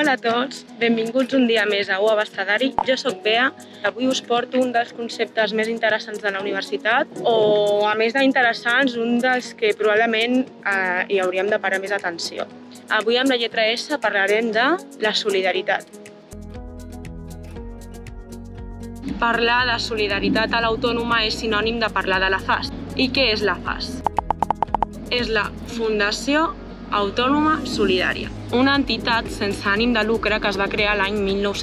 Hola a tots, benvinguts un dia més a UA Abastadari. Jo soc Bea, avui us porto un dels conceptes més interessants de la universitat o, a més d'interessants, un dels que probablement hi hauríem de parar més atenció. Avui amb la lletra S parlarem de la solidaritat. Parlar de solidaritat a l'autònoma és sinònim de parlar de la FAS. I què és la FAS? És la Fundació Autònoma Solidària, una entitat sense ànim de lucre que es va crear l'any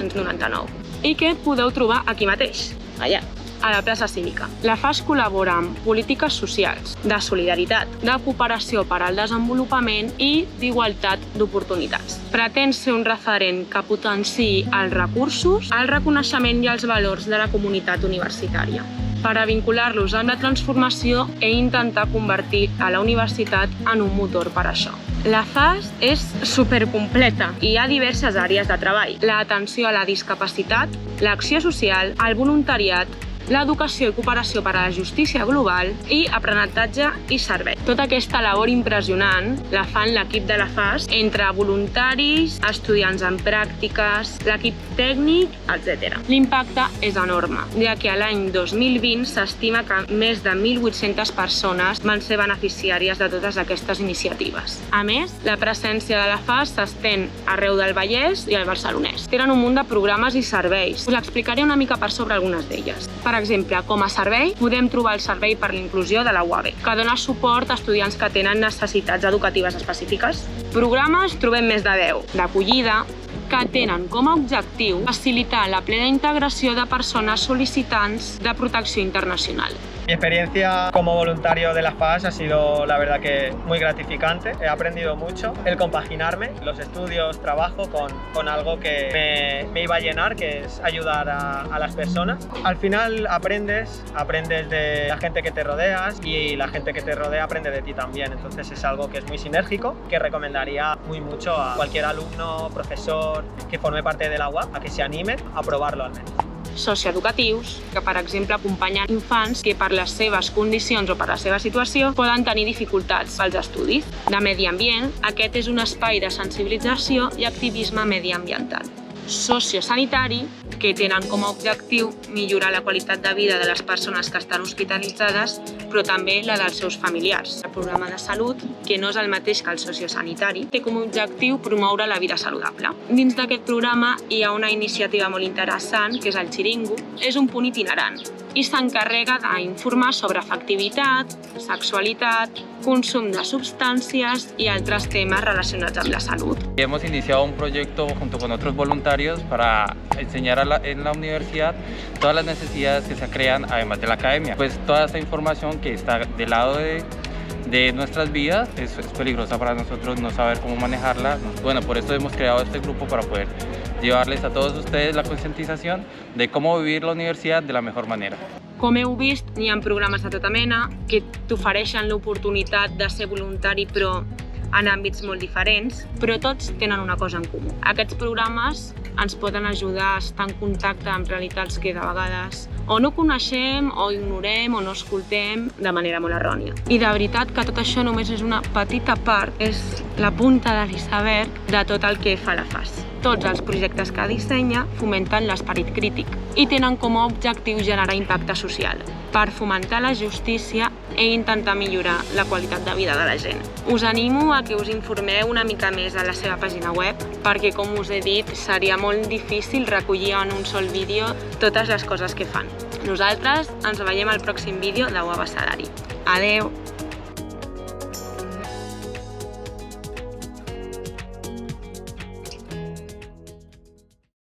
1999 i que podeu trobar aquí mateix, allà, a la plaça Cívica. La FAS col·labora amb polítiques socials, de solidaritat, de cooperació per al desenvolupament i d'igualtat d'oportunitats. Pretén ser un referent que potenciï els recursos, el reconeixement i els valors de la comunitat universitària, per a vincular-los amb la transformació i intentar convertir a la universitat en un motor per a això. La FAS és supercompleta i hi ha diverses àrees de treball: l'atenció a la discapacitat, l'acció social, el voluntariat, l'educació i cooperació per a la justícia global i aprenentatge i servei. Tota aquesta labor impressionant la fan l'equip de la FAS entre voluntaris, estudiants en pràctiques, l'equip tècnic, etc. L'impacte és enorme, ja que a l'any 2020 s'estima que més de 1.800 persones van ser beneficiàries de totes aquestes iniciatives. A més, la presència de la FAS s'estén arreu del Vallès i al Barcelonès. Tenen un munt de programes i serveis. Us explicaré una mica per sobre algunes d'elles. Per exemple, com a servei, podem trobar el Servei per l'Inclusió de la UAB, que dona suport a estudiants que tenen necessitats educatives específiques. Programes trobem més de 10, d'acollida, que tenen com a objectiu facilitar la plena integració de persones sol·licitants de protecció internacional. Mi experiencia como voluntario de la FAS ha sido, la verdad, que muy gratificante. He aprendido mucho el compaginarme los estudios, trabajo con algo que me iba a llenar, que es ayudar a las personas. Al final aprendes de la gente que te rodeas y la gente que te rodea aprende de ti también. Entonces es algo que es muy sinérgico, que recomendaría muy mucho a cualquier alumno, profesor que forme parte de la UAB a que se animen a provarlo al menos. Socioeducatius, que per exemple acompanyen infants que per les seves condicions o per la seva situació poden tenir dificultats pels estudis. De medi ambient, aquest és un espai de sensibilització i activisme mediambiental. Sociosanitari, que tenen com a objectiu millorar la qualitat de vida de les persones que estan hospitalitzades, però també la dels seus familiars. El programa de salut, que no és el mateix que el sociosanitari, té com a objectiu promoure la vida saludable. Dins d'aquest programa hi ha una iniciativa molt interessant, que és el Xiringo. És un punt itinerant i s'encarrega d'informar sobre afectivitat, sexualitat, consum de substàncies y altres temas relacionados amb la salud. Hemos iniciado un proyecto junto con otros voluntarios para enseñar en la universidad todas las necesidades que se crean además de la academia. Pues toda esta información que está del lado de nuestras vidas es peligrosa para nosotros no saber cómo manejarla. Bueno, por eso hemos creado este grupo para poder llevarles a todos ustedes la concientización de cómo vivir la universidad de la mejor manera. Com heu vist, hi ha programes de tota mena que t'ofereixen l'oportunitat de ser voluntari però en àmbits molt diferents, però tots tenen una cosa en comú. Aquests programes ens poden ajudar a estar en contacte amb realitats que de vegades o no coneixem, o ignorem, o no escoltem de manera molt errònia. I de veritat que tot això només és una petita part, és la punta de l'iceberg de tot el que fa la FAS. Tots els projectes que dissenya fomenten l'esperit crític i tenen com a objectiu generar impacte social per fomentar la justícia i intentar millorar la qualitat de vida de la gent. Us animo a que us informeu una mica més a la seva pàgina web perquè, com us he dit, seria molt difícil recollir en un sol vídeo totes les coses que fan. Nosaltres ens veiem al pròxim vídeo de UA Abastadari. Adeu!